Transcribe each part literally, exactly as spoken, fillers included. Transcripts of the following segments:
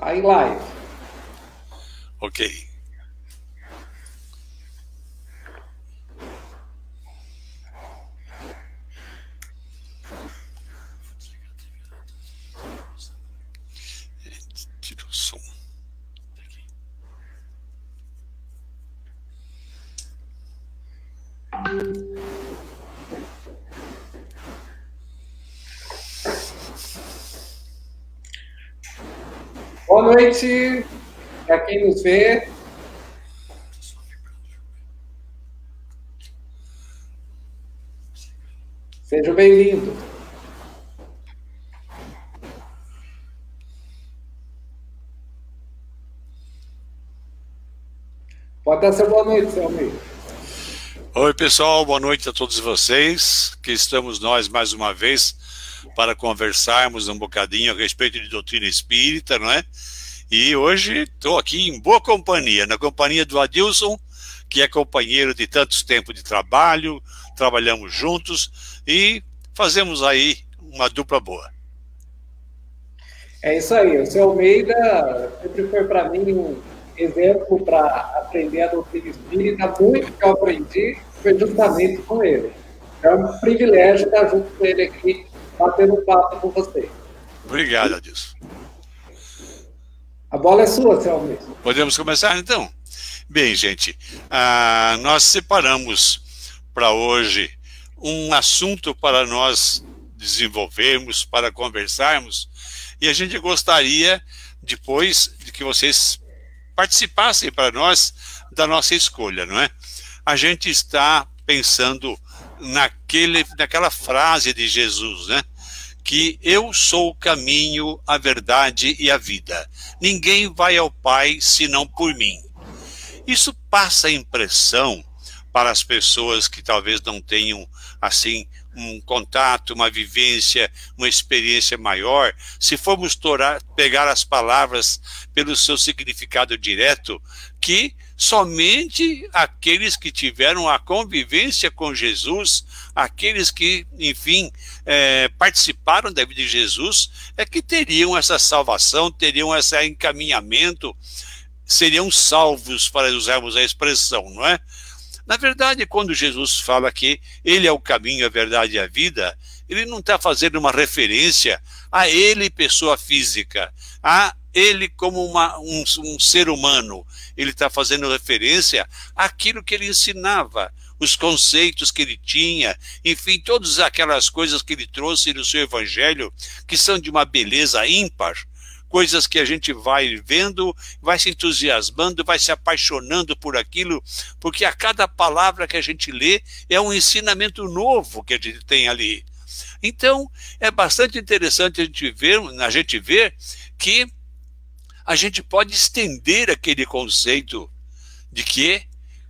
Tá em live. Ok. Tira o som. Boa noite para quem nos vê. Seja bem-vindo. Pode dar seu boa noite, seu amigo. Oi, pessoal, boa noite a todos vocês, que estamos nós mais uma vez para conversarmos um bocadinho a respeito de doutrina espírita, não é? E hoje estou aqui em boa companhia, na companhia do Adilson, que é companheiro de tantos tempos de trabalho, trabalhamos juntos e fazemos aí uma dupla boa. É isso aí, o seu Almeida sempre foi para mim um exemplo para aprender a doutrina espírita. Muito que eu aprendi foi justamente com ele. É um privilégio estar junto com ele aqui, batendo um papo com você. Obrigado, Adilson. A bola é sua, seu Almeida. Podemos começar, então? Bem, gente, ah, nós separamos para hoje um assunto para nós desenvolvermos, para conversarmos, e a gente gostaria, depois, de que vocês participassem para nós da nossa escolha, não é? A gente está pensando naquele, naquela frase de Jesus, né? Que eu sou o caminho, a verdade e a vida. Ninguém vai ao Pai senão por mim. Isso passa a impressão para as pessoas que talvez não tenham, assim, um contato, uma vivência, uma experiência maior. Se formos torar, pegar as palavras pelo seu significado direto, que somente aqueles que tiveram a convivência com Jesus, aqueles que, enfim, é, participaram da vida de Jesus, é que teriam essa salvação, teriam esse encaminhamento, seriam salvos, para usarmos a expressão, não é? Na verdade, quando Jesus fala que ele é o caminho, a verdade e a vida, ele não está fazendo uma referência a ele, pessoa física, a ele como uma, um, um ser humano. Ele está fazendo referência àquilo que ele ensinava, os conceitos que ele tinha, enfim, todas aquelas coisas que ele trouxe no seu evangelho, que são de uma beleza ímpar, coisas que a gente vai vendo, vai se entusiasmando, vai se apaixonando por aquilo, porque a cada palavra que a gente lê é um ensinamento novo que a gente tem ali. Então, é bastante interessante a gente ver, a gente ver que a gente pode estender aquele conceito de que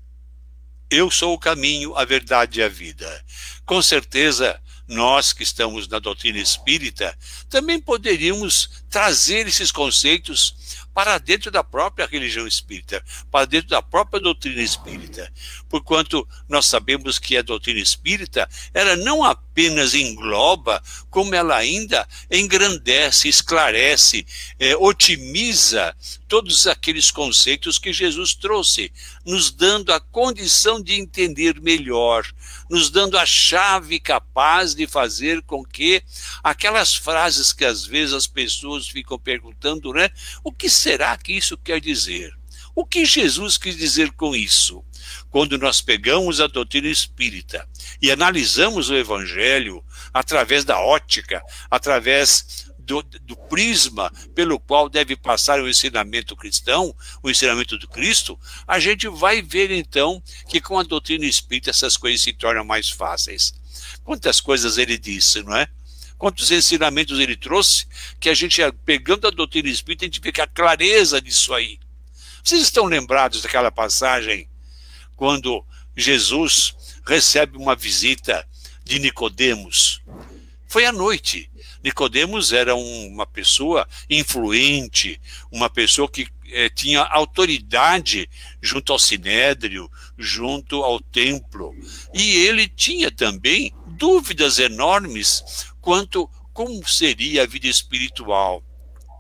eu sou o caminho, a verdade e a vida. Com certeza, nós que estamos na doutrina espírita, também poderíamos trazer esses conceitos para dentro da própria religião espírita, para dentro da própria doutrina espírita. Porquanto nós sabemos que a doutrina espírita, ela não apenas engloba, como ela ainda engrandece, esclarece, é, otimiza todos aqueles conceitos que Jesus trouxe, nos dando a condição de entender melhor, nos dando a chave capaz de fazer com que aquelas frases que às vezes as pessoas ficam perguntando, né? O que será que isso quer dizer? O que Jesus quis dizer com isso? Quando nós pegamos a doutrina espírita e analisamos o evangelho através da ótica, através do, do prisma pelo qual deve passar o ensinamento cristão, o ensinamento do Cristo, a gente vai ver então que com a doutrina espírita essas coisas se tornam mais fáceis. Quantas coisas ele disse, não é? Quantos ensinamentos ele trouxe, que a gente, pegando a doutrina espírita, a gente vê que a clareza disso aí. Vocês estão lembrados daquela passagem quando Jesus recebe uma visita de Nicodemos? Foi à noite. Nicodemos era um, uma pessoa influente, uma pessoa que eh, tinha autoridade junto ao Sinédrio, junto ao templo. E ele tinha também dúvidas enormes quanto como seria a vida espiritual.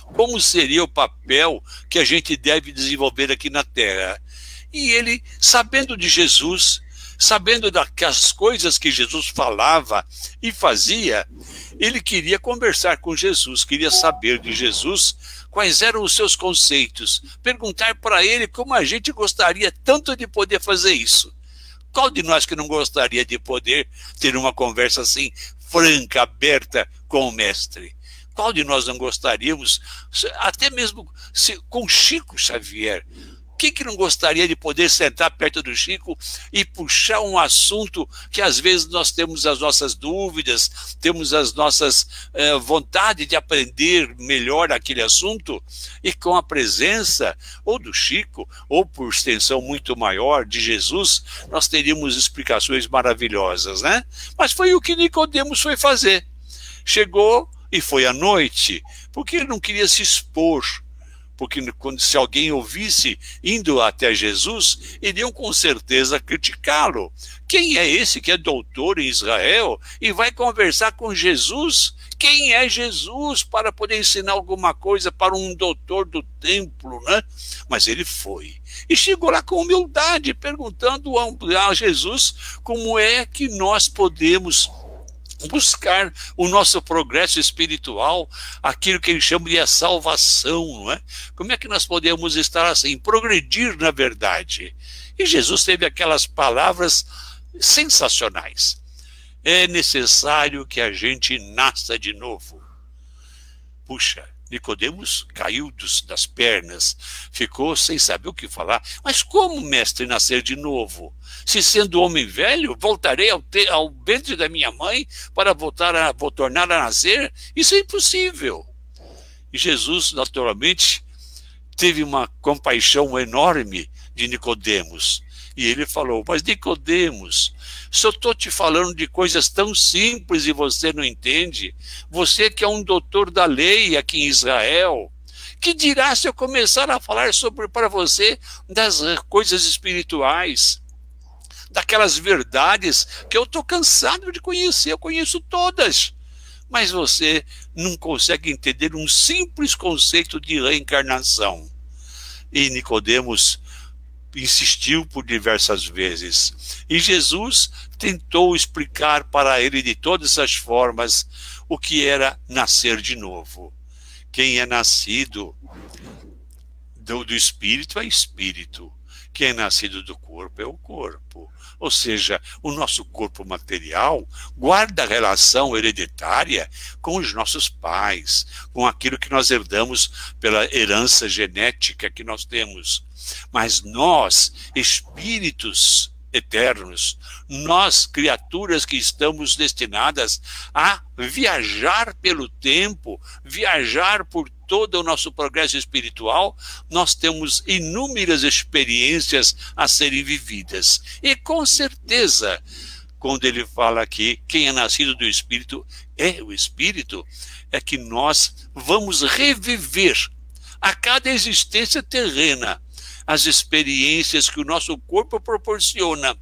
como seria o papel que a gente deve desenvolver aqui na Terra. E ele, sabendo de Jesus, sabendo das coisas que Jesus falava e fazia, ele queria conversar com Jesus, queria saber de Jesus quais eram os seus conceitos, perguntar para ele como a gente gostaria tanto de poder fazer isso. Qual de nós que não gostaria de poder ter uma conversa assim, franca, aberta com o mestre? Qual de nós não gostaríamos, até mesmo se, com Chico Xavier? Quem que não gostaria de poder sentar perto do Chico e puxar um assunto que às vezes nós temos as nossas dúvidas, temos as nossas eh, vontade de aprender melhor aquele assunto, e com a presença ou do Chico, ou por extensão muito maior de Jesus, nós teríamos explicações maravilhosas, né? Mas foi o que Nicodemos foi fazer. Chegou e foi à noite, porque ele não queria se expor. Porque quando, se alguém ouvisse indo até Jesus, iriam com certeza criticá-lo. Quem é esse que é doutor em Israel e vai conversar com Jesus? Quem é Jesus para poder ensinar alguma coisa para um doutor do templo, né? Mas ele foi. E chegou lá com humildade, perguntando a Jesus como é que nós podemos buscar o nosso progresso espiritual, aquilo que ele chama de a salvação, não é? Como é que nós podemos estar assim, progredir na verdade? E Jesus teve aquelas palavras sensacionais. É necessário que a gente nasça de novo. Puxa, Nicodemos caiu dos, das pernas, ficou sem saber o que falar. Mas como, mestre, nascer de novo? Se sendo homem velho, voltarei ao, te, ao ventre da minha mãe para voltar a, vou tornar a nascer? Isso é impossível. E Jesus, naturalmente, teve uma compaixão enorme de Nicodemos. E ele falou, mas Nicodemos, se eu estou te falando de coisas tão simples e você não entende, você que é um doutor da lei aqui em Israel, que dirá se eu começar a falar sobre para você das coisas espirituais, daquelas verdades que eu estou cansado de conhecer, eu conheço todas, mas você não consegue entender um simples conceito de reencarnação. E Nicodemos insistiu por diversas vezes. E Jesus tentou explicar para ele de todas as formas o que era nascer de novo. Quem é nascido do, do espírito é espírito. Quem é nascido do corpo é o corpo. Ou seja, o nosso corpo material guarda relação hereditária com os nossos pais, com aquilo que nós herdamos pela herança genética que nós temos. Mas nós, espíritos eternos, nós, criaturas que estamos destinadas a viajar pelo tempo, viajar por todo o nosso progresso espiritual, nós temos inúmeras experiências a serem vividas. E com certeza, quando ele fala aqui, quem é nascido do Espírito é o Espírito, é que nós vamos reviver a cada existência terrena as experiências que o nosso corpo proporciona.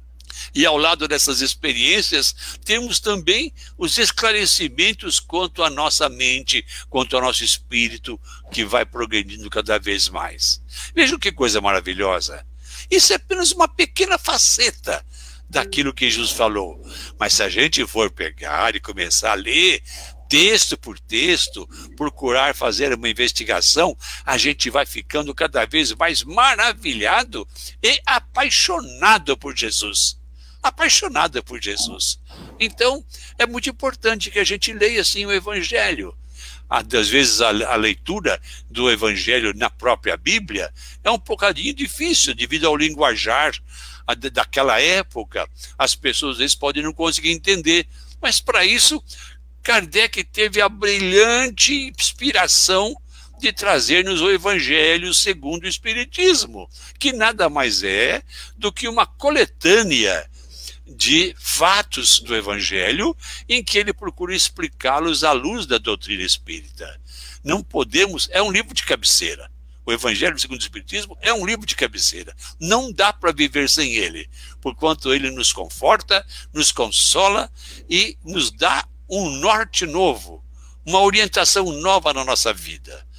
E ao lado dessas experiências, temos também os esclarecimentos quanto à nossa mente, quanto ao nosso espírito, que vai progredindo cada vez mais. Vejam que coisa maravilhosa. Isso é apenas uma pequena faceta daquilo que Jesus falou. Mas se a gente for pegar e começar a ler texto por texto, procurar fazer uma investigação, a gente vai ficando cada vez mais maravilhado e apaixonado por Jesus. Apaixonado por Jesus. Então, é muito importante que a gente leia assim o Evangelho. Às vezes a, a leitura do Evangelho na própria Bíblia é um bocadinho difícil devido ao linguajar a, daquela época. As pessoas às vezes podem não conseguir entender, mas para isso Kardec teve a brilhante inspiração de trazer-nos o Evangelho segundo o Espiritismo, que nada mais é do que uma coletânea de fatos do Evangelho em que ele procura explicá-los à luz da doutrina espírita. Não podemos, é um livro de cabeceira. O Evangelho segundo o Espiritismo é um livro de cabeceira. Não dá para viver sem ele, porquanto ele nos conforta, nos consola e nos dá um norte novo, uma orientação nova na nossa vida.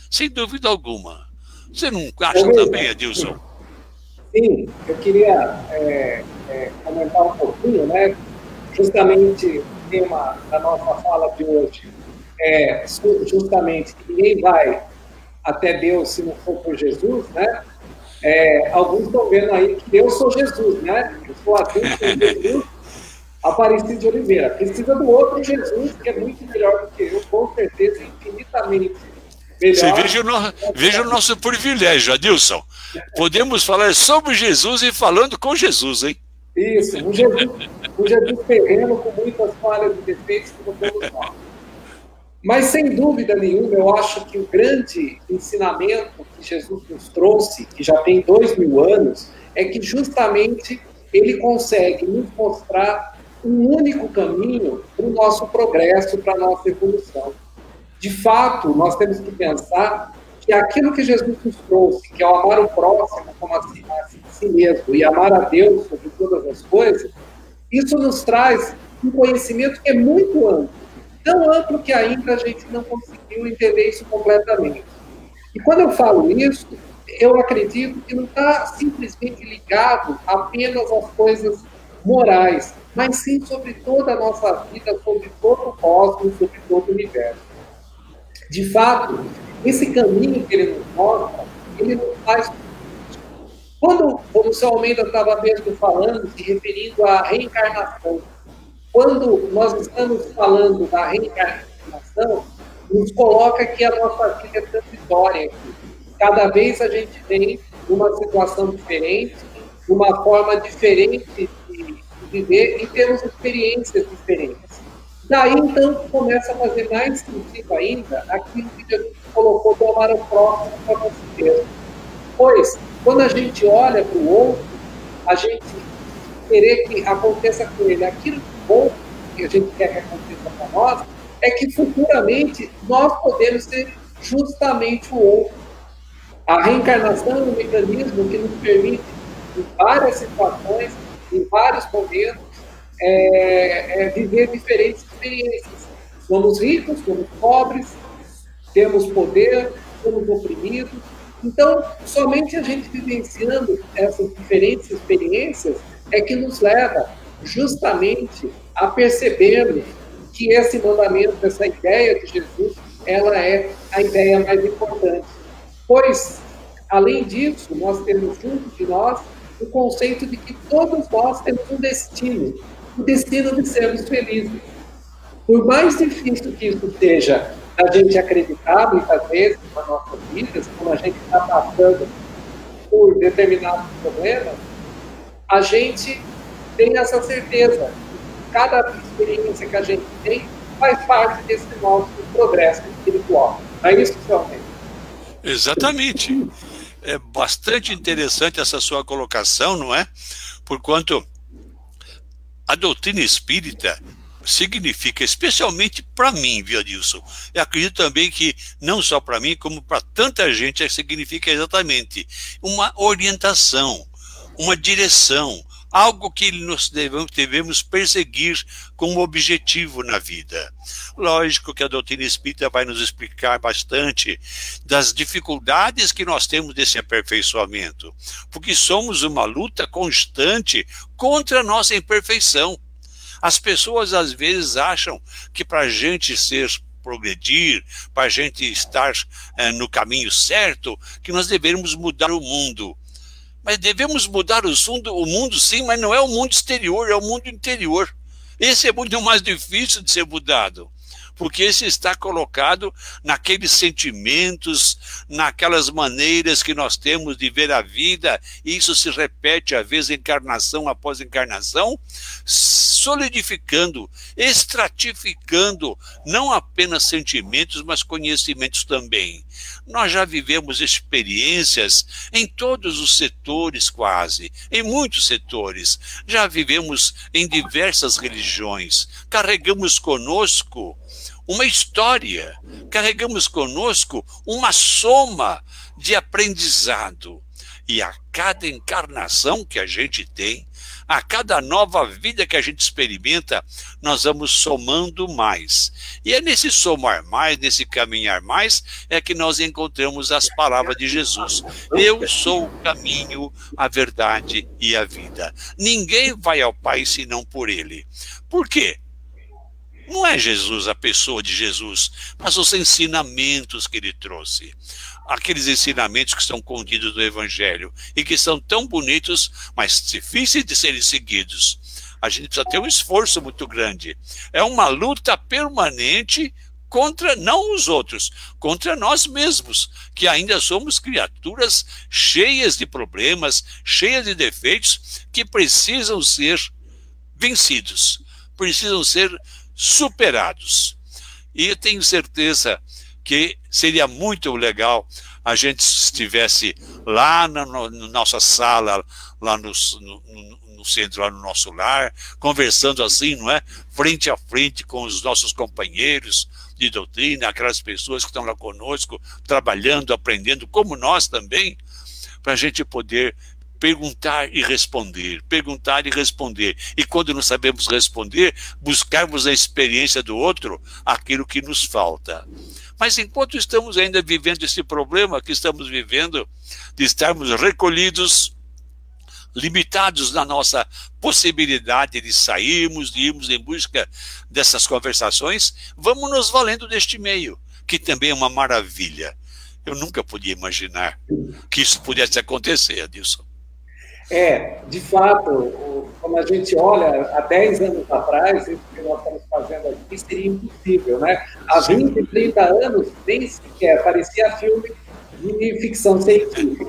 sem dúvida alguma. Você não acha Eu, também, Adilson? Sim, eu queria é, é, comentar um pouquinho, né? Justamente o tema da nossa fala de hoje é justamente que ninguém vai até Deus se não for por Jesus, né? É, alguns estão vendo aí que eu sou Jesus, né? Eu sou Adilson Jesus, Aparecido de Oliveira. Precisa do outro Jesus, que é muito melhor do que eu, com certeza, infinitamente melhor. Você veja o, no... veja o nosso privilégio, Adilson. Podemos falar sobre Jesus e falando com Jesus, hein? Isso, um Jesus, um Jesus terreno com muitas falhas e defeitos, como todos nós. Mas, sem dúvida nenhuma, eu acho que o grande ensinamento que Jesus nos trouxe, que já tem dois mil anos, é que justamente ele consegue nos mostrar um único caminho para o nosso progresso, para a nossa evolução. De fato, nós temos que pensar que aquilo que Jesus nos trouxe, que é o amar o próximo como a si, a si mesmo e amar a Deus sobre todas as coisas, isso nos traz um conhecimento que é muito amplo. Tão amplo que ainda a gente não conseguiu entender isso completamente. E quando eu falo isso, eu acredito que não está simplesmente ligado apenas às coisas morais, mas sim sobre toda a nossa vida, sobre todo o cosmos, sobre todo o universo. De fato, esse caminho que ele nos mostra, ele nos faz... Quando o seu Almeida estava mesmo falando, se referindo à reencarnação, quando nós estamos falando da reencarnação, nos coloca que a nossa vida é transitória aqui. Cada vez a gente vem numa situação diferente, numa forma diferente de viver e temos experiências diferentes. Daí, então, começa a fazer mais sentido ainda aquilo que Jesus colocou do amar ao próximo para nós mesmos. Pois, quando a gente olha para o outro, a gente querer que aconteça com ele aquilo que bom que a gente quer que aconteça para nós, é que futuramente nós podemos ser justamente o outro. A reencarnação é um mecanismo que nos permite, em várias situações, em vários momentos, é, é, viver diferentes experiências. Somos ricos, somos pobres, temos poder, somos oprimidos. Então, somente a gente vivenciando essas diferentes experiências é que nos leva justamente a percebermos que esse mandamento, essa ideia de Jesus, ela é a ideia mais importante. Pois, além disso, nós temos junto de nós o conceito de que todos nós temos um destino, o destino de sermos felizes. Por mais difícil que isso seja a gente acreditar, muitas vezes, nas nossas vidas, quando a gente está passando por determinados problemas, a gente tem essa certeza. Cada experiência que a gente tem faz parte desse nosso progresso espiritual. Não é isso, senhor? Exatamente. É bastante interessante essa sua colocação, não é? Porquanto a doutrina espírita significa, especialmente para mim, viu, Adilson? Eu acredito também que, não só para mim, como para tanta gente, significa exatamente uma orientação, uma direção, algo que nós devemos, devemos perseguir como objetivo na vida. Lógico que a doutrina espírita vai nos explicar bastante das dificuldades que nós temos desse aperfeiçoamento, porque somos uma luta constante contra a nossa imperfeição. As pessoas às vezes acham que para a gente ser progredir, para a gente estar é, no caminho certo, que nós devemos mudar o mundo. Mas devemos mudar o mundo, o mundo sim, mas não é o mundo exterior, é o mundo interior. Esse é muito mais difícil de ser mudado, porque esse está colocado naqueles sentimentos, naquelas maneiras que nós temos de ver a vida, e isso se repete, às vezes, encarnação após encarnação, solidificando, estratificando, não apenas sentimentos, mas conhecimentos também. Nós já vivemos experiências em todos os setores quase, em muitos setores. Já vivemos em diversas religiões. Carregamos conosco uma história, carregamos conosco uma soma de aprendizado. E a cada encarnação que a gente tem, a cada nova vida que a gente experimenta, nós vamos somando mais. E é nesse somar mais, nesse caminhar mais, é que nós encontramos as palavras de Jesus. Eu sou o caminho, a verdade e a vida. Ninguém vai ao Pai senão por Ele. Por quê? Não é Jesus, a pessoa de Jesus, mas os ensinamentos que Ele trouxe. Aqueles ensinamentos que estão contidos no Evangelho e que são tão bonitos, mas difíceis de serem seguidos. A gente precisa ter um esforço muito grande. É uma luta permanente contra, não os outros, contra nós mesmos, que ainda somos criaturas cheias de problemas, cheias de defeitos, que precisam ser vencidos, precisam ser superados. E eu tenho certeza que seria muito legal a gente estivesse lá na no, no nossa sala, lá no, no, no centro, lá no nosso lar, conversando assim, não é? Frente a frente com os nossos companheiros de doutrina, aquelas pessoas que estão lá conosco, trabalhando, aprendendo, como nós também, para a gente poder perguntar e responder, perguntar e responder. E quando não sabemos responder, buscarmos a experiência do outro, aquilo que nos falta. Mas enquanto estamos ainda vivendo esse problema que estamos vivendo, de estarmos recolhidos, limitados na nossa possibilidade de sairmos, de irmos em busca dessas conversações, vamos nos valendo deste meio, que também é uma maravilha. Eu nunca podia imaginar que isso pudesse acontecer, Adilson. É, de fato, quando a gente olha há dez anos atrás, isso que nós estamos fazendo aqui seria impossível, né? Há vinte, trinta anos, nem sequer parecia filme de ficção científica.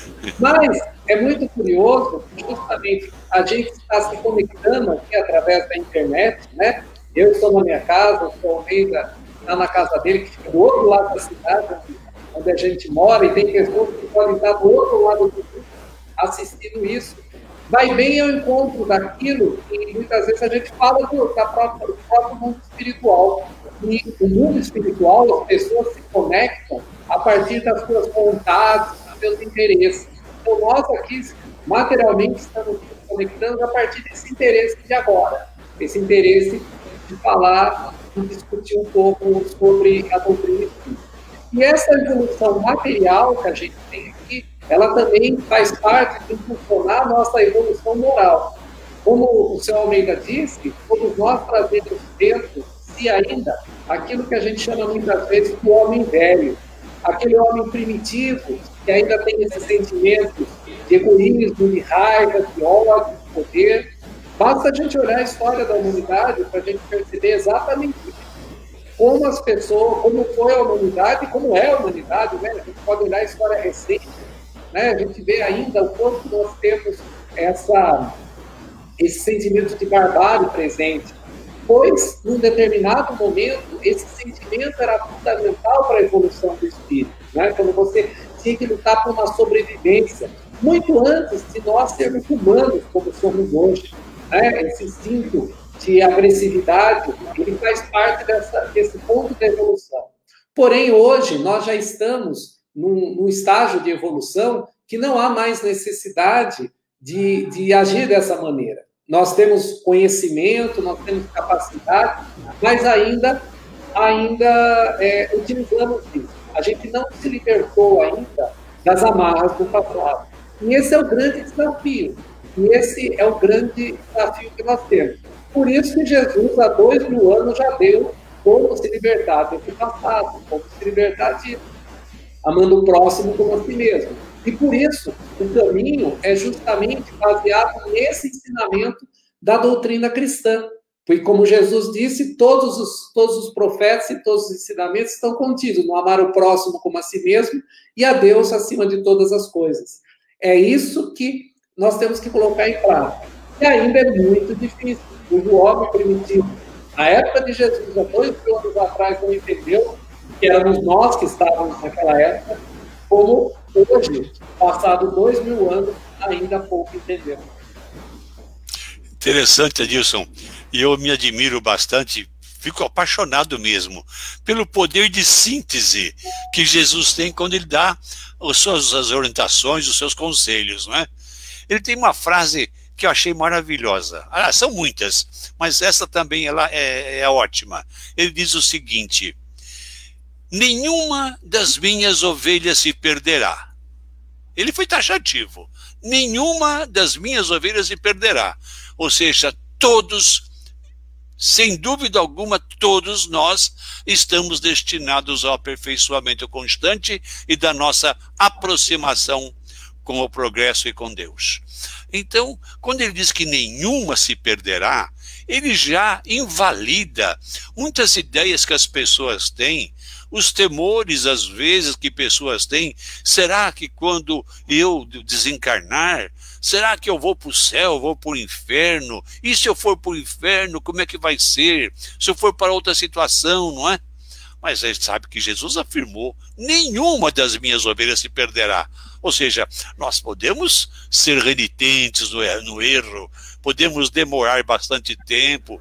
Mas é muito curioso que justamente a gente está se conectando aqui através da internet, né? Eu estou na minha casa, o Almeida está na casa dele, que fica do outro lado da cidade, onde a gente mora, e tem pessoas que podem estar do outro lado do mundo assistindo isso. Vai bem ao encontro daquilo que muitas vezes a gente fala do, da própria, do próprio mundo espiritual. E o mundo espiritual, as pessoas se conectam a partir das suas vontades, dos seus interesses. Então nós aqui, materialmente, estamos nos conectando a partir desse interesse de agora, esse interesse de falar, de discutir um pouco sobre a doutrina espírita. E essa evolução material que a gente tem aqui, ela também faz parte de impulsionar a nossa evolução moral. Como o senhor Almeida disse, todos nós trazemos dentro, se ainda, aquilo que a gente chama muitas vezes de homem velho, aquele homem primitivo que ainda tem esses sentimentos de egoísmo, de raiva, de ódio, de poder. Basta a gente olhar a história da humanidade para a gente perceber exatamente isso. Como as pessoas, como foi a humanidade, como é a humanidade, né? A gente pode olhar a história recente, né? A gente vê ainda o quanto nós temos essa, esse sentimento de barbárie presente, pois, num determinado momento, esse sentimento era fundamental para a evolução do espírito, né? Quando você tinha que lutar por uma sobrevivência, muito antes de nós sermos humanos, como somos hoje, né? Esse instinto de agressividade, ele faz parte dessa, desse ponto de evolução. Porém, hoje, nós já estamos num, num estágio de evolução que não há mais necessidade de, de agir dessa maneira. Nós temos conhecimento, nós temos capacidade, mas ainda, ainda é, utilizamos isso. A gente não se libertou ainda das amarras do passado. E esse é o grande desafio. E esse é o grande desafio que nós temos. Por isso que Jesus, há dois mil anos, já deu como se libertar desse passado, como se libertar disso, amando o próximo como a si mesmo. E por isso, o caminho é justamente baseado nesse ensinamento da doutrina cristã. Porque, como Jesus disse, todos os, todos os profetas e todos os ensinamentos estão contidos no amar o próximo como a si mesmo e a Deus acima de todas as coisas. É isso que nós temos que colocar em prática. E ainda é muito difícil. O homem primitivo, na época de Jesus, há dois mil anos atrás, não entendeu que éramos nós que estávamos naquela época, como hoje, passado dois mil anos, ainda pouco entendemos. Interessante, Adilson. E eu me admiro bastante, fico apaixonado mesmo pelo poder de síntese que Jesus tem quando ele dá as suas as orientações, os seus conselhos, não é? Ele tem uma frase que eu achei maravilhosa. Ah, são muitas, mas essa também ela é, é ótima. Ele diz o seguinte: nenhuma das minhas ovelhas se perderá. Ele foi taxativo. Nenhuma das minhas ovelhas se perderá. Ou seja, todos, sem dúvida alguma, todos nós estamos destinados ao aperfeiçoamento constante e da nossa aproximação com o progresso e com Deus. Então, quando ele diz que nenhuma se perderá, ele já invalida muitas ideias que as pessoas têm, os temores, às vezes, que pessoas têm. Será que quando eu desencarnar, será que eu vou para o céu, vou para o inferno? E se eu for para o inferno, como é que vai ser? Se eu for para outra situação, não é? Mas a gente sabe que Jesus afirmou: nenhuma das minhas ovelhas se perderá. Ou seja, nós podemos ser renitentes no erro, podemos demorar bastante tempo,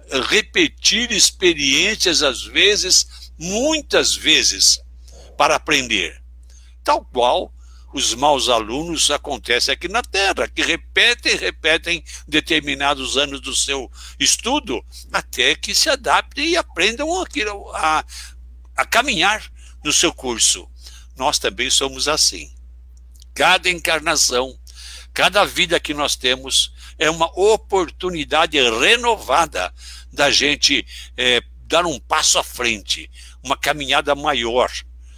repetir experiências, às vezes, muitas vezes, para aprender. Tal qual os maus alunos acontecem aqui na Terra, que repetem e repetem determinados anos do seu estudo, até que se adaptem e aprendam aquilo, a, a caminhar no seu curso. Nós também somos assim. Cada encarnação, cada vida que nós temos é uma oportunidade renovada da gente é, dar um passo à frente, uma caminhada maior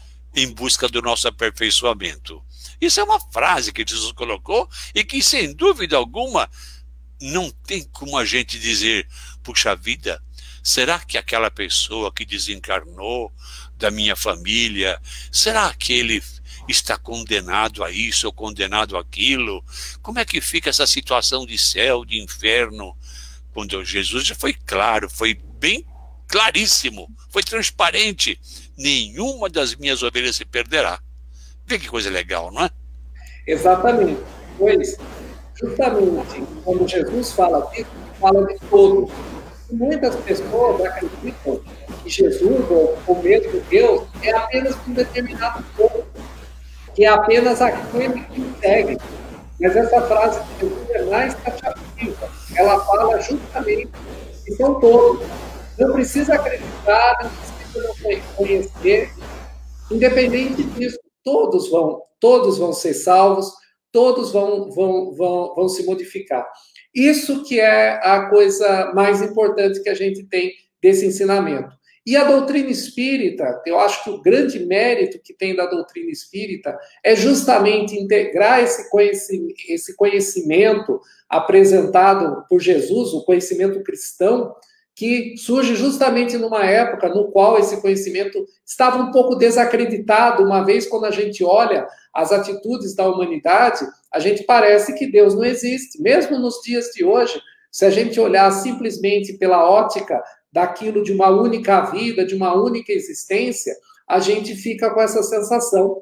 em busca do nosso aperfeiçoamento. Isso é uma frase que Jesus colocou e que, sem dúvida alguma, não tem como a gente dizer: puxa vida, será que aquela pessoa que desencarnou da minha família, será que ele está condenado a isso ou condenado àquilo? Como é que fica essa situação de céu, de inferno? Quando Jesus já foi claro, foi bem claríssimo, foi transparente: nenhuma das minhas ovelhas se perderá. Vê que coisa legal, não é? Exatamente. Pois, justamente, quando Jesus fala disso, fala de todos. E muitas pessoas acreditam que Jesus, ou, ou mesmo Deus, é apenas um determinado povo, que é apenas aquele que o segue. Mas essa frase de Jesus é mais taxativa. Ela fala justamente que são todos. Não precisa acreditar, não precisa não conhecer. Independente disso, todos vão, todos vão ser salvos, todos vão, vão, vão, vão se modificar. Isso que é a coisa mais importante que a gente tem desse ensinamento. E a doutrina espírita, eu acho que o grande mérito que tem da doutrina espírita é justamente integrar esse conhecimento, esse conhecimento apresentado por Jesus, o conhecimento cristão, que surge justamente numa época no qual esse conhecimento estava um pouco desacreditado, uma vez quando a gente olha as atitudes da humanidade, a gente parece que Deus não existe. Mesmo nos dias de hoje, se a gente olhar simplesmente pela ótica daquilo de uma única vida, de uma única existência, a gente fica com essa sensação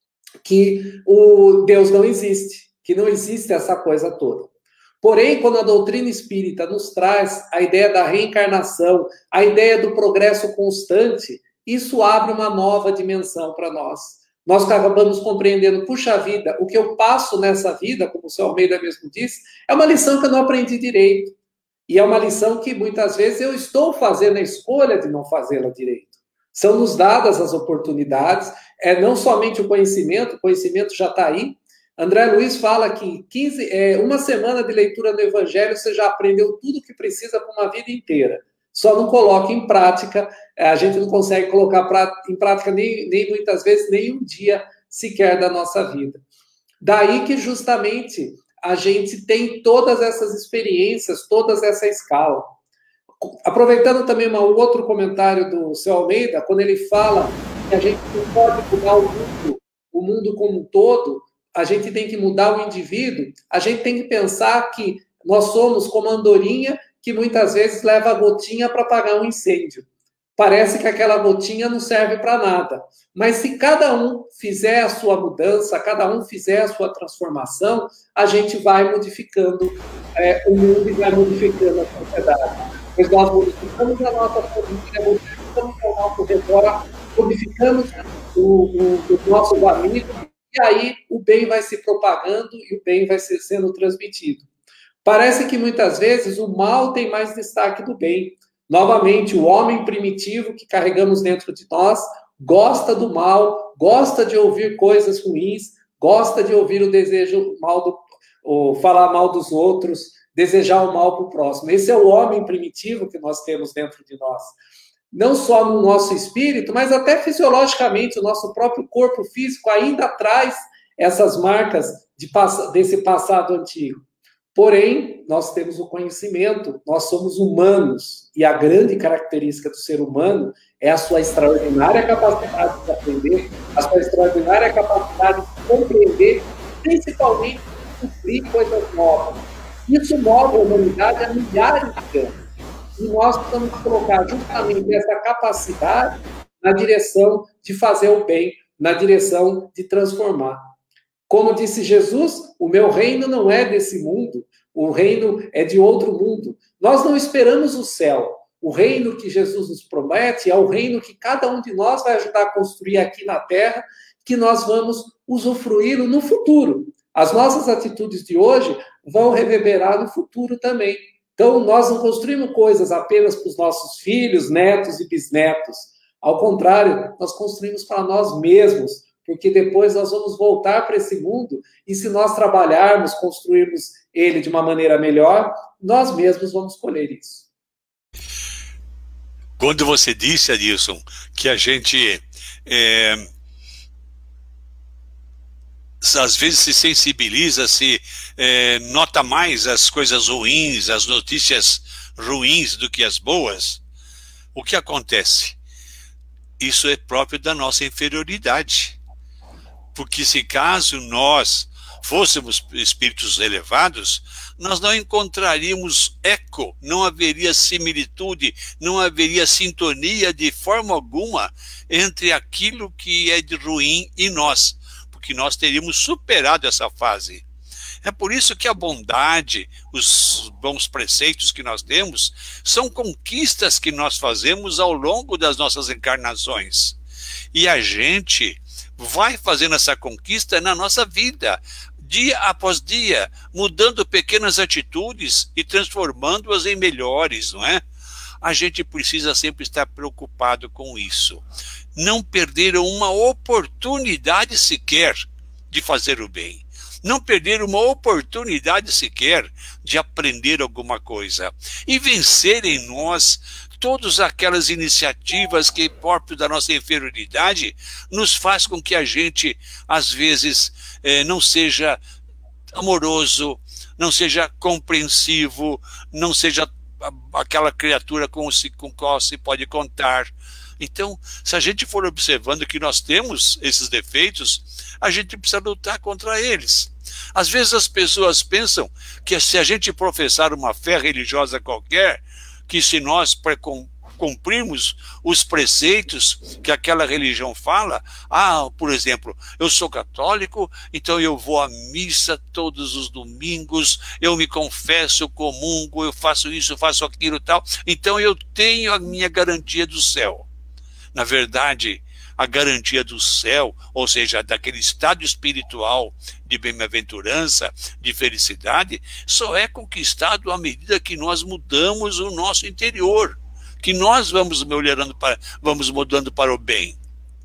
que o Deus não existe, que não existe essa coisa toda. Porém, quando a doutrina espírita nos traz a ideia da reencarnação, a ideia do progresso constante, isso abre uma nova dimensão para nós. Nós acabamos compreendendo, puxa vida, o que eu passo nessa vida, como o senhor Almeida mesmo disse, é uma lição que eu não aprendi direito. E é uma lição que, muitas vezes, eu estou fazendo a escolha de não fazê-la direito. São nos dadas as oportunidades, é não somente o conhecimento, o conhecimento já está aí. André Luiz fala que quinze, é, uma semana de leitura do Evangelho você já aprendeu tudo que precisa para uma vida inteira. Só não coloca em prática, a gente não consegue colocar pra, em prática nem, nem muitas vezes nem um dia sequer da nossa vida. Daí que justamente a gente tem todas essas experiências, todas essa escala. Aproveitando também um outro comentário do seu Almeida, quando ele fala que a gente não pode mudar o mundo, o mundo como um todo, a gente tem que mudar o indivíduo, a gente tem que pensar que nós somos como a andorinha que muitas vezes leva a gotinha para apagar um incêndio. Parece que aquela gotinha não serve para nada. Mas se cada um fizer a sua mudança, cada um fizer a sua transformação, a gente vai modificando é, o mundo e vai modificando a sociedade. pois nós modificamos a nossa família, modificamos ao nosso redor, modificamos o, o, os nossos amigos, e aí o bem vai se propagando e o bem vai ser, sendo transmitido. Parece que muitas vezes o mal tem mais destaque do bem. Novamente, o homem primitivo que carregamos dentro de nós gosta do mal, gosta de ouvir coisas ruins, gosta de ouvir o desejo mal do, ou falar mal dos outros, desejar o mal para o próximo. Esse é o homem primitivo que nós temos dentro de nós. Não só no nosso espírito, mas até fisiologicamente, o nosso próprio corpo físico ainda traz essas marcas de, desse passado antigo. Porém, nós temos o conhecimento, nós somos humanos, e a grande característica do ser humano é a sua extraordinária capacidade de aprender, a sua extraordinária capacidade de compreender, principalmente de descobrir coisas novas. Isso move a humanidade há milhares de anos. E nós precisamos colocar justamente essa capacidade na direção de fazer o bem, na direção de transformar. Como disse Jesus, o meu reino não é desse mundo, o reino é de outro mundo. Nós não esperamos o céu. O reino que Jesus nos promete é o reino que cada um de nós vai ajudar a construir aqui na Terra, que nós vamos usufruir no futuro. As nossas atitudes de hoje vão reverberar no futuro também. Então, nós não construímos coisas apenas para os nossos filhos, netos e bisnetos. Ao contrário, nós construímos para nós mesmos, porque depois nós vamos voltar para esse mundo e se nós trabalharmos, construirmos ele de uma maneira melhor, nós mesmos vamos colher isso. Quando você disse, Adilson, que a gente é, às vezes se sensibiliza, se é, nota mais as coisas ruins, as notícias ruins do que as boas, o que acontece? Isso é próprio da nossa inferioridade. Porque se caso nós fôssemos espíritos elevados, nós não encontraríamos eco, não haveria similitude, não haveria sintonia de forma alguma entre aquilo que é de ruim e nós, porque nós teríamos superado essa fase. É por isso que a bondade, os bons preceitos que nós temos, são conquistas que nós fazemos ao longo das nossas encarnações. E a gente vai fazendo essa conquista na nossa vida, dia após dia, mudando pequenas atitudes e transformando-as em melhores, não é? A gente precisa sempre estar preocupado com isso. Não perder uma oportunidade sequer de fazer o bem. Não perder uma oportunidade sequer de aprender alguma coisa. E vencer em nós todas aquelas iniciativas que, próprio da nossa inferioridade, nos faz com que a gente, às vezes, eh, não seja amoroso, não seja compreensivo, não seja aquela criatura com, se, com qual se pode contar. Então, se a gente for observando que nós temos esses defeitos, a gente precisa lutar contra eles. Às vezes as pessoas pensam que se a gente professar uma fé religiosa qualquer, que se nós cumprirmos os preceitos que aquela religião fala, ah, por exemplo, eu sou católico, então eu vou à missa todos os domingos, eu me confesso, eu comungo, eu faço isso, eu faço aquilo e tal, então eu tenho a minha garantia do céu. Na verdade, a garantia do céu, ou seja, daquele estado espiritual de bem-aventurança, de felicidade, só é conquistado à medida que nós mudamos o nosso interior, que nós vamos melhorando, para, vamos mudando para o bem.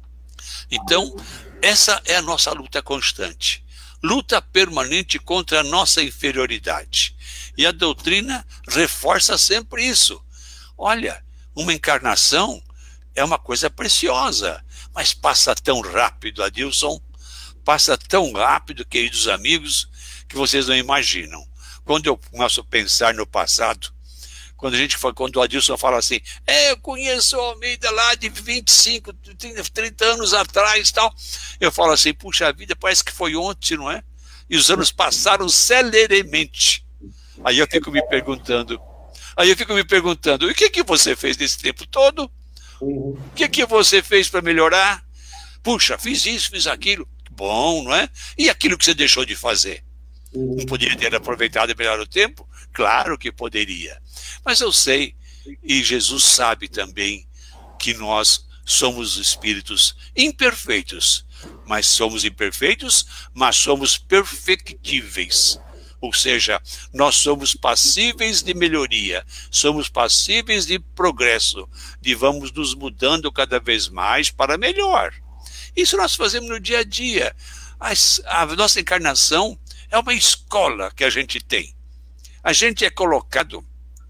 Então, essa é a nossa luta constante, luta permanente contra a nossa inferioridade. E a doutrina reforça sempre isso. Olha, uma encarnação é uma coisa preciosa, mas passa tão rápido, Adilson, passa tão rápido, queridos amigos, que vocês não imaginam. Quando eu começo a pensar no passado, quando a gente quando o Adilson fala assim, é, eu conheço o Almeida lá de vinte e cinco, trinta anos atrás, tal, eu falo assim, puxa vida, parece que foi ontem, não é? E os anos passaram celeremente. Aí eu fico me perguntando, aí eu fico me perguntando, e o que que você fez nesse tempo todo? O que que você fez para melhorar? Puxa, fiz isso, fiz aquilo. Bom, não é? E aquilo que você deixou de fazer? Não poderia ter aproveitado melhor o tempo? Claro que poderia. Mas eu sei E Jesus sabe também que nós somos espíritos imperfeitos, mas somos imperfeitos, mas somos perfectíveis. Ou seja, nós somos passíveis de melhoria, somos passíveis de progresso, de vamos nos mudando cada vez mais para melhor. Isso nós fazemos no dia a dia. A, a nossa encarnação é uma escola que a gente tem. A gente é colocado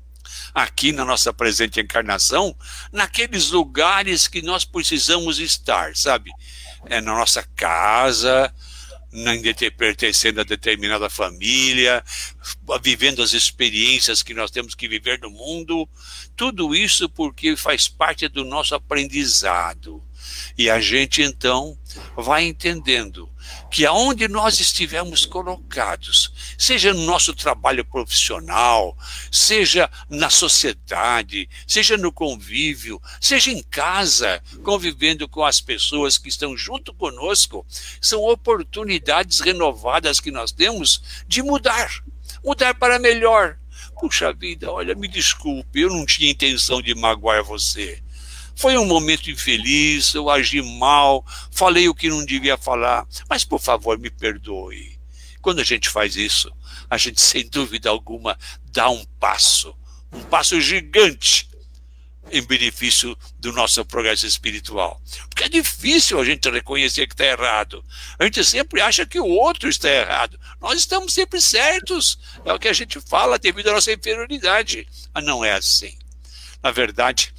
aqui na nossa presente encarnação, naqueles lugares que nós precisamos estar, sabe? É na nossa casa, na, pertencendo a determinada família, vivendo as experiências que nós temos que viver no mundo. Tudo isso porque faz parte do nosso aprendizado. E a gente, então, vai entendendo que aonde nós estivermos colocados, seja no nosso trabalho profissional, seja na sociedade, seja no convívio, seja em casa, convivendo com as pessoas que estão junto conosco, são oportunidades renovadas que nós temos de mudar, mudar para melhor. Puxa vida, olha, me desculpe, eu não tinha intenção de magoar você. Foi um momento infeliz, eu agi mal, falei o que não devia falar, mas por favor me perdoe. Quando a gente faz isso, a gente sem dúvida alguma dá um passo, um passo gigante em benefício do nosso progresso espiritual. Porque é difícil a gente reconhecer que está errado. A gente sempre acha que o outro está errado. Nós estamos sempre certos, é o que a gente fala devido à nossa inferioridade. Mas não é assim. Na verdade,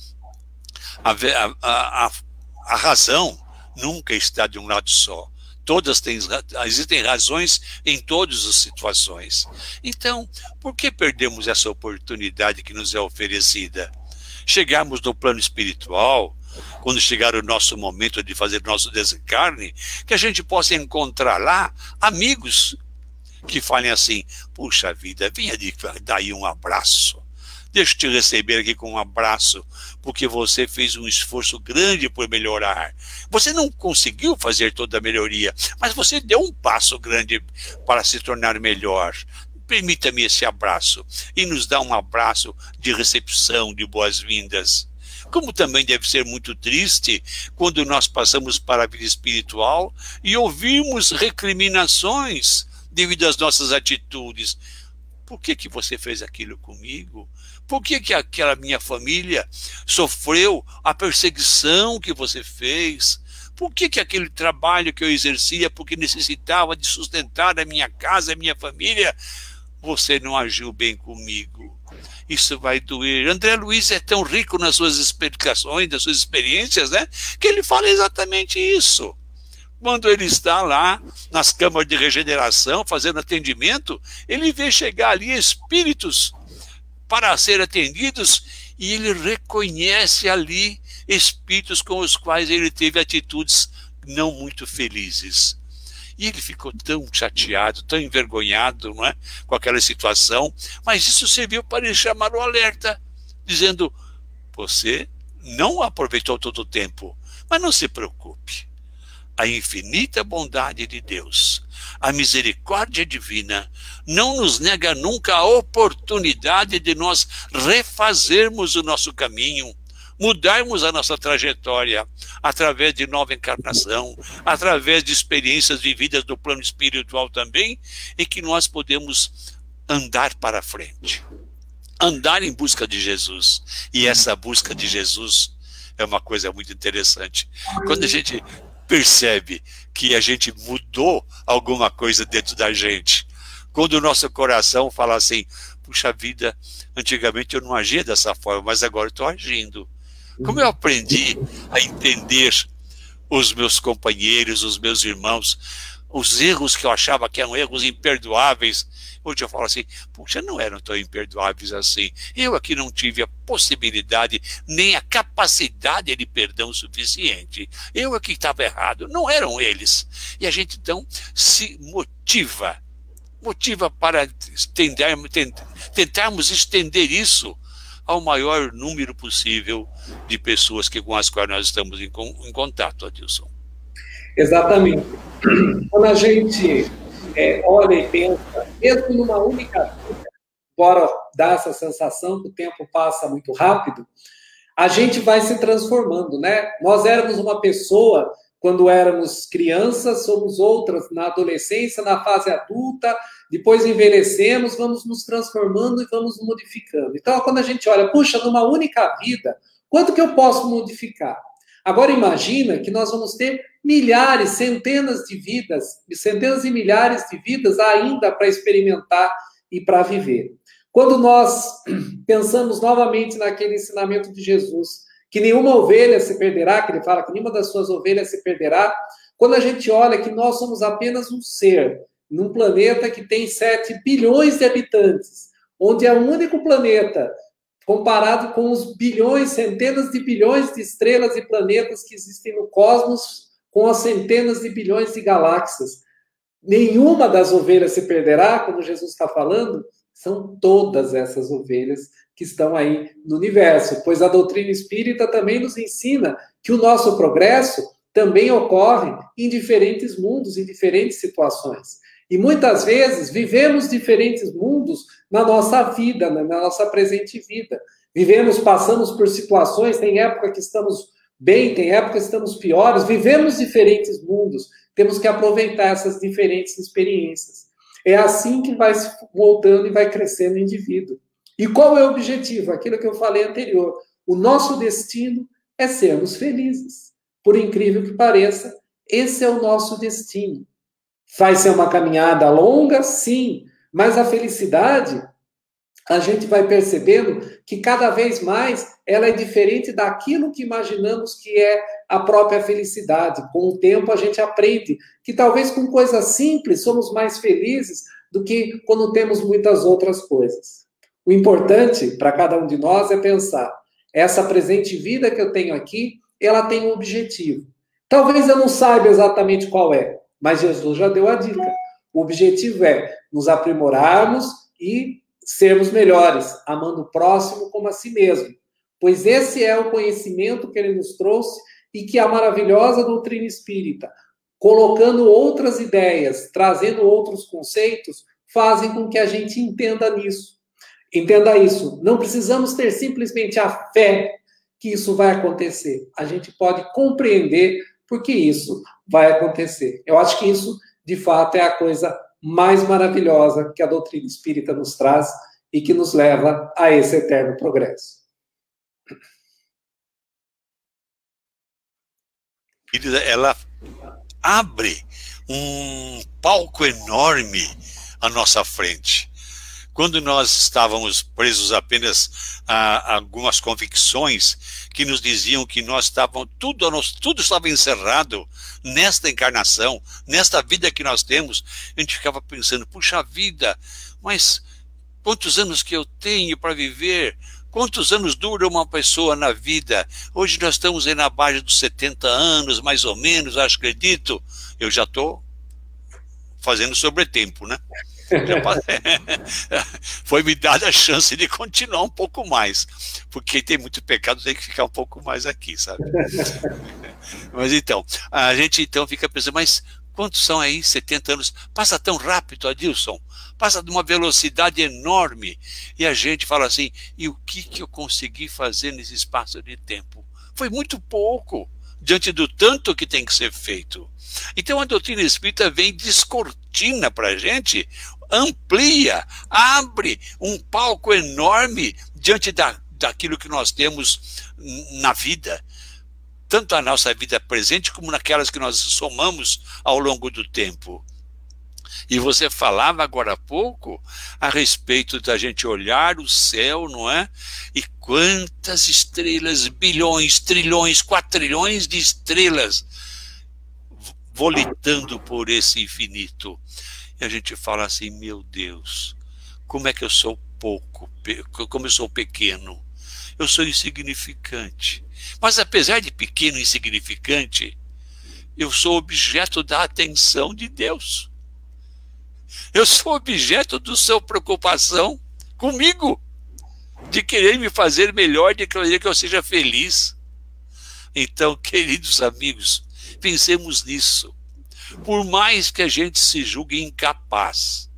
A, a, a, a razão nunca está de um lado só. Todas têm, existem razões em todas as situações. Então, por que perdemos essa oportunidade que nos é oferecida? Chegarmos no plano espiritual, quando chegar o nosso momento de fazer nosso desencarne, que a gente possa encontrar lá amigos que falem assim: puxa vida, vinha de daí um abraço. Deixa eu te receber aqui com um abraço, porque você fez um esforço grande por melhorar. Você não conseguiu fazer toda a melhoria, mas você deu um passo grande para se tornar melhor. Permita-me esse abraço e nos dá um abraço de recepção, de boas-vindas. Como também deve ser muito triste quando nós passamos para a vida espiritual e ouvimos recriminações devido às nossas atitudes. Por que que você fez aquilo comigo? Por que que aquela minha família sofreu a perseguição que você fez? Por que que aquele trabalho que eu exercia, porque necessitava de sustentar a minha casa, a minha família, você não agiu bem comigo? Isso vai doer. André Luiz é tão rico nas suas explicações, nas suas experiências, né? Que ele fala exatamente isso. Quando ele está lá nas câmaras de regeneração, fazendo atendimento, ele vê chegar ali espíritos para ser atendidos e ele reconhece ali espíritos com os quais ele teve atitudes não muito felizes. E ele ficou tão chateado, tão envergonhado, não é, com aquela situação, mas isso serviu para ele chamar o alerta, dizendo: você não aproveitou todo o tempo, mas não se preocupe. A infinita bondade de Deus, a misericórdia divina, não nos nega nunca a oportunidade de nós refazermos o nosso caminho, mudarmos a nossa trajetória através de nova encarnação, através de experiências vividas no plano espiritual também, em que nós podemos andar para frente, andar em busca de Jesus. E essa busca de Jesus é uma coisa muito interessante. Quando a gente percebe que a gente mudou alguma coisa dentro da gente, quando o nosso coração fala assim: puxa vida, antigamente eu não agia dessa forma, mas agora estou agindo. Como eu aprendi a entender os meus companheiros, os meus irmãos, os erros que eu achava que eram erros imperdoáveis, hoje eu falo assim: puxa, não eram tão imperdoáveis assim. Eu aqui não tive a possibilidade, nem a capacidade de perdão suficiente. Eu aqui estava errado, não eram eles. E a gente então se motiva, motiva para tentar, tentarmos estender isso ao maior número possível de pessoas que, com as quais nós estamos em, em contato, Adilson. Exatamente. Quando a gente é, olha e pensa, mesmo numa única vida, embora dá essa sensação que o tempo passa muito rápido, a gente vai se transformando, né? Nós éramos uma pessoa quando éramos crianças, somos outras na adolescência, na fase adulta, depois envelhecemos, vamos nos transformando e vamos modificando. Então, quando a gente olha, puxa, numa única vida, quanto que eu posso modificar? Agora imagina que nós vamos ter milhares, centenas de vidas, centenas e milhares de vidas ainda para experimentar e para viver. Quando nós pensamos novamente naquele ensinamento de Jesus, que nenhuma ovelha se perderá, que ele fala que nenhuma das suas ovelhas se perderá, quando a gente olha que nós somos apenas um ser, num planeta que tem sete bilhões de habitantes, onde é o único planeta comparado com os bilhões, centenas de bilhões de estrelas e planetas que existem no cosmos, com as centenas de bilhões de galáxias. Nenhuma das ovelhas se perderá, como Jesus está falando, são todas essas ovelhas que estão aí no universo, pois a doutrina espírita também nos ensina que o nosso progresso também ocorre em diferentes mundos, em diferentes situações. E muitas vezes vivemos diferentes mundos na nossa vida, na nossa presente vida. Vivemos, passamos por situações, tem época que estamos bem, tem época que estamos piores, vivemos diferentes mundos, temos que aproveitar essas diferentes experiências. É assim que vai se voltando e vai crescendo o indivíduo. E qual é o objetivo? Aquilo que eu falei anterior. O nosso destino é sermos felizes. Por incrível que pareça, esse é o nosso destino. Vai ser uma caminhada longa? Sim. Mas a felicidade, a gente vai percebendo que cada vez mais ela é diferente daquilo que imaginamos que é a própria felicidade. Com o tempo a gente aprende que talvez com coisas simples somos mais felizes do que quando temos muitas outras coisas. O importante para cada um de nós é pensar, essa presente vida que eu tenho aqui, ela tem um objetivo. Talvez eu não saiba exatamente qual é, mas Jesus já deu a dica. O objetivo é nos aprimorarmos e sermos melhores, amando o próximo como a si mesmo. Pois esse é o conhecimento que ele nos trouxe e que a maravilhosa doutrina espírita, colocando outras ideias, trazendo outros conceitos, fazem com que a gente entenda nisso. Entenda isso. Não precisamos ter simplesmente a fé que isso vai acontecer. A gente pode compreender por que isso vai acontecer. Eu acho que isso, de fato, é a coisa mais maravilhosa que a doutrina espírita nos traz e que nos leva a esse eterno progresso. Ela abre um palco enorme à nossa frente. Quando nós estávamos presos apenas a algumas convicções que nos diziam que nós estávamos, tudo, tudo estava encerrado nesta encarnação, nesta vida que nós temos, a gente ficava pensando, puxa vida, mas quantos anos que eu tenho para viver? Quantos anos dura uma pessoa na vida? Hoje nós estamos aí na base dos setenta anos, mais ou menos, acho, acredito. Eu já estou fazendo sobretempo, né? Foi me dada a chance de continuar um pouco mais, porque tem muito pecado, tem que ficar um pouco mais aqui, sabe? Mas então, a gente então fica pensando, mas quantos são aí setenta anos? Passa tão rápido, Adilson, passa de uma velocidade enorme, e a gente fala assim, e o que, que eu consegui fazer nesse espaço de tempo? Foi muito pouco, diante do tanto que tem que ser feito. Então a doutrina espírita vem descortina para a gente, amplia, abre um palco enorme diante da, daquilo que nós temos na vida, tanto a nossa vida presente como naquelas que nós somamos ao longo do tempo. E você falava agora há pouco a respeito da gente olhar o céu, não é? E quantas estrelas, bilhões, trilhões, quatrilhões de estrelas volitando por esse infinito. E a gente fala assim, meu Deus, como é que eu sou pouco, como eu sou pequeno, eu sou insignificante. Mas apesar de pequeno e insignificante, eu sou objeto da atenção de Deus. Eu sou objeto da sua preocupação comigo, de querer me fazer melhor, de querer que eu seja feliz. Então, queridos amigos, pensemos nisso. Por mais que a gente se julgue incapaz,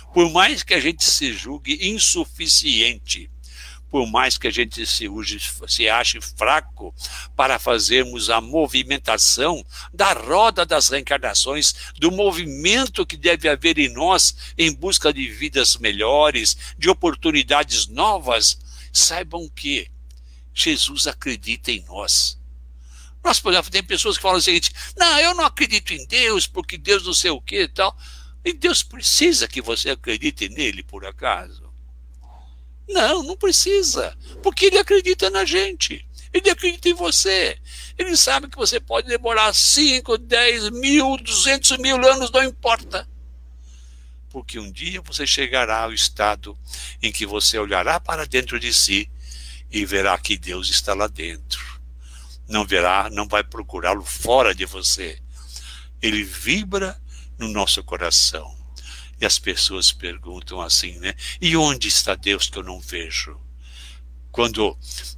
Por mais que a gente se julgue insuficiente, por mais que a gente se, se ache fraco para fazermos a movimentação da roda das reencarnações, do movimento que deve haver em nós em busca de vidas melhores, de oportunidades novas, saibam que Jesus acredita em nós. Nós, por exemplo, tem pessoas que falam o seguinte: não, eu não acredito em Deus, porque Deus não sei o que e tal. E Deus precisa que você acredite nele, por acaso? Não, não precisa, porque ele acredita na gente, ele acredita em você. Ele sabe que você pode demorar cinco, dez mil, duzentos mil anos, não importa. Porque um dia você chegará ao estado em que você olhará para dentro de si e verá que Deus está lá dentro. Não verá, não vai procurá-lo fora de você. Ele vibra no nosso coração. E as pessoas perguntam assim, né? E onde está Deus que eu não vejo? Quando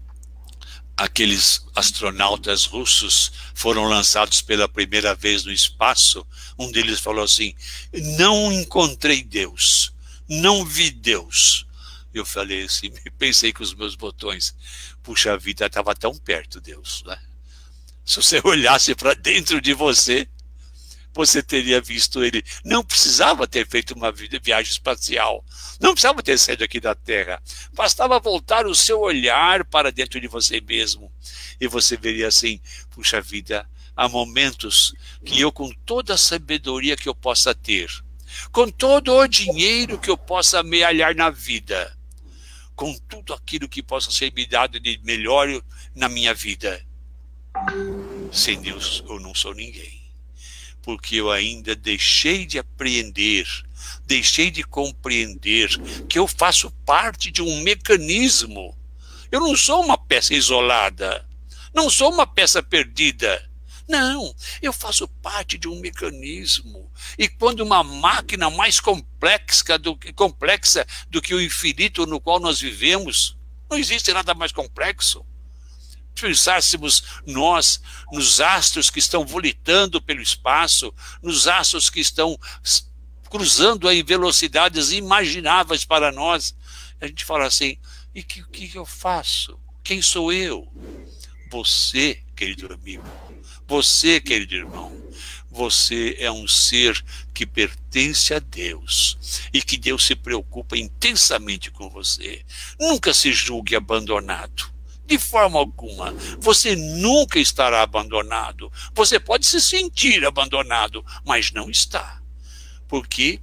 aqueles astronautas russos foram lançados pela primeira vez no espaço, um deles falou assim: não encontrei Deus, não vi Deus. Eu falei assim, pensei com os meus botões, puxa vida, estava tão perto Deus, né? Se você olhasse para dentro de você, você teria visto ele. Não precisava ter feito uma viagem espacial, não precisava ter saído aqui da Terra, bastava voltar o seu olhar para dentro de você mesmo, e você veria assim, puxa vida, há momentos que eu, com toda a sabedoria que eu possa ter, com todo o dinheiro que eu possa amealhar na vida, com tudo aquilo que possa ser me dado de melhor na minha vida, sem Deus eu não sou ninguém. Porque eu ainda deixei de apreender, deixei de compreender que eu faço parte de um mecanismo. Eu não sou uma peça isolada, não sou uma peça perdida. Não, eu faço parte de um mecanismo. E quando uma máquina mais complexa do, complexa do que o infinito no qual nós vivemos, não existe nada mais complexo. Pensássemos nós nos astros que estão volitando pelo espaço, nos astros que estão cruzando em velocidades inimagináveis para nós, a gente fala assim, e o que, que eu faço? Quem sou eu? Você, querido amigo, você, querido irmão, você é um ser que pertence a Deus e que Deus se preocupa intensamente com você. Nunca se julgue abandonado. De forma alguma, você nunca estará abandonado. Você pode se sentir abandonado, mas não está. Porque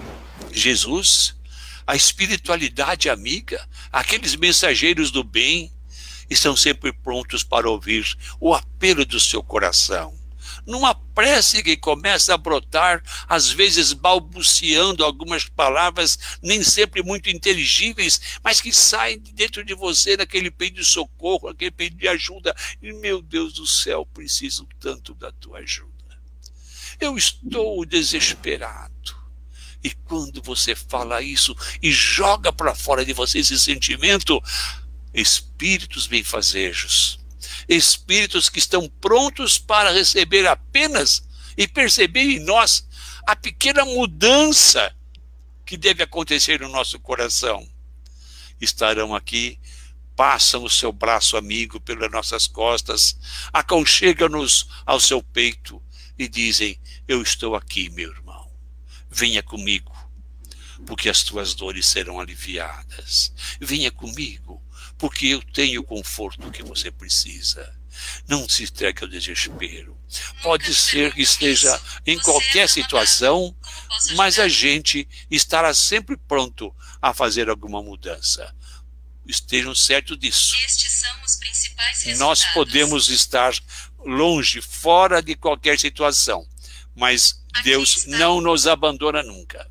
Jesus, a espiritualidade amiga, aqueles mensageiros do bem, estão sempre prontos para ouvir o apelo do seu coração. Numa prece que começa a brotar, às vezes balbuciando algumas palavras nem sempre muito inteligíveis, mas que saem de dentro de você naquele pedido de socorro, naquele pedido de ajuda. E, meu Deus do céu, preciso tanto da tua ajuda. Eu estou desesperado. E quando você fala isso e joga para fora de você esse sentimento, espíritos benfazejos, espíritos que estão prontos para receber apenas e perceber em nós a pequena mudança que deve acontecer no nosso coração, estarão aqui, passam o seu braço amigo pelas nossas costas, aconchegam-nos ao seu peito e dizem: eu estou aqui, meu irmão, venha comigo, porque as tuas dores serão aliviadas. Venha comigo, porque eu tenho o conforto que você precisa. Não se entregue ao desespero. Pode ser que esteja em qualquer situação, mas a gente estará sempre pronto a fazer alguma mudança. Estejam certos disso. Estes são os principais resultados. Nós podemos estar longe, fora de qualquer situação, mas Deus não nos abandona nunca.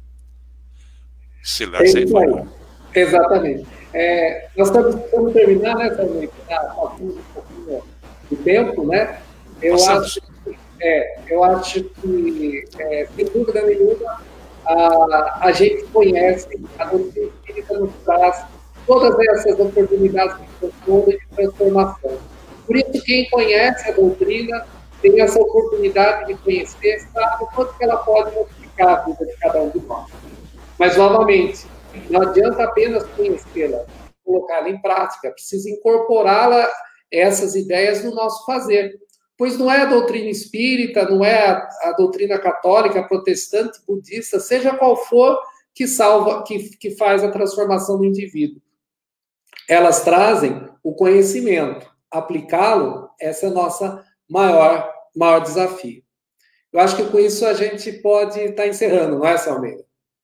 Se lá, é isso aí. Exatamente. É, nós estamos precisando terminar, né, também, tá faltando um pouquinho de tempo, né? Eu acho, que, é, eu acho que, é, sem dúvida nenhuma, a, a gente conhece, a doutrina espírita nos traz todas essas oportunidades de transformação. Por isso, quem conhece a doutrina tem essa oportunidade de conhecer, sabe quanto que ela pode modificar a vida de cada um de nós. Mas, novamente, não adianta apenas conhecê-la, colocá-la em prática, precisa incorporá-la, essas ideias, no nosso fazer. Pois não é a doutrina espírita, não é a, a doutrina católica, protestante, budista, seja qual for, que salva, que, que faz a transformação do indivíduo. Elas trazem o conhecimento. Aplicá-lo, esse é o nosso maior, maior desafio. Eu acho que com isso a gente pode estar encerrando, não é, Salmeida?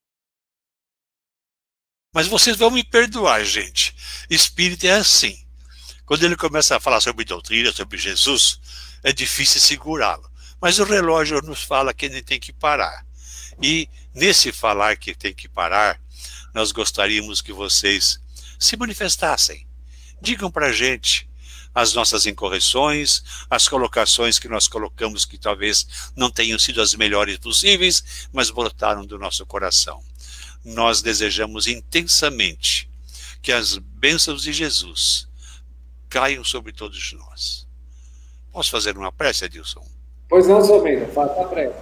Mas vocês vão me perdoar, gente. Espírito é assim. Quando ele começa a falar sobre doutrina, sobre Jesus, é difícil segurá-lo. Mas o relógio nos fala que ele tem que parar. E nesse falar que tem que parar, nós gostaríamos que vocês se manifestassem. Digam para a gente as nossas incorreções, as colocações que nós colocamos que talvez não tenham sido as melhores possíveis, mas brotaram do nosso coração. Nós desejamos intensamente que as bênçãos de Jesus caiam sobre todos nós. Posso fazer uma prece, Adilson? Pois não, Salmeida, faça a prece.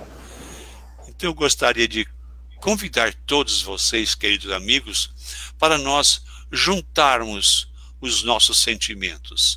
Então eu gostaria de convidar todos vocês, queridos amigos, para nós juntarmos os nossos sentimentos,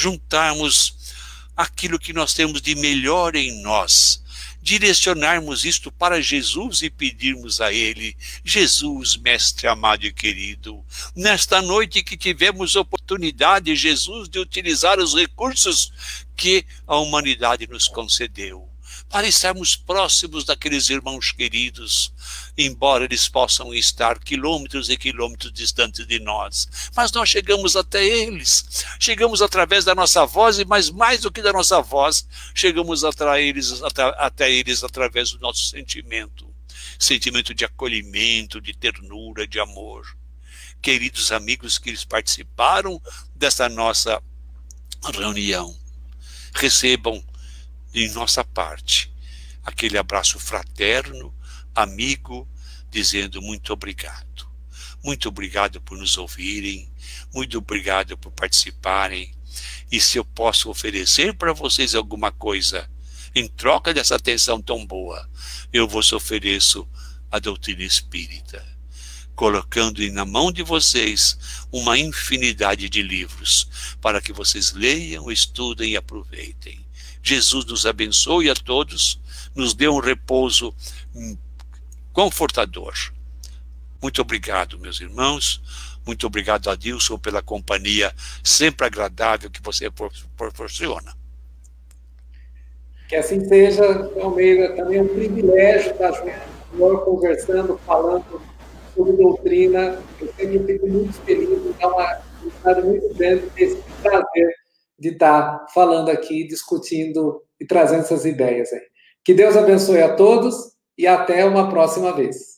juntarmos aquilo que nós temos de melhor em nós, direcionarmos isto para Jesus e pedirmos a Ele: Jesus, Mestre amado e querido, nesta noite que tivemos oportunidade, Jesus, de utilizar os recursos que a humanidade nos concedeu, para estarmos próximos daqueles irmãos queridos, embora eles possam estar quilômetros e quilômetros distantes de nós. Mas nós chegamos até eles, chegamos através da nossa voz, e mais, mais do que da nossa voz, chegamos até eles, até, até eles através do nosso sentimento, sentimento de acolhimento, de ternura, de amor. Queridos amigos que eles participaram dessa nossa reunião, recebam de nossa parte aquele abraço fraterno, amigo, dizendo muito obrigado. Muito obrigado por nos ouvirem, muito obrigado por participarem. E se eu posso oferecer para vocês alguma coisa em troca dessa atenção tão boa, eu vos ofereço a doutrina espírita, colocando na mão de vocês uma infinidade de livros para que vocês leiam, estudem e aproveitem. Jesus nos abençoe a todos, nos dê um repouso confortador. Muito obrigado, meus irmãos. Muito obrigado, Adilson, pela companhia sempre agradável que você proporciona. Que assim seja, Almeida. Também é um privilégio estar junto com o senhor, conversando, falando sobre doutrina. Eu sempre fico muito feliz, é uma felicidade muito grande ter esse prazer de estar falando aqui, discutindo e trazendo essas ideias aí. Que Deus abençoe a todos e até uma próxima vez.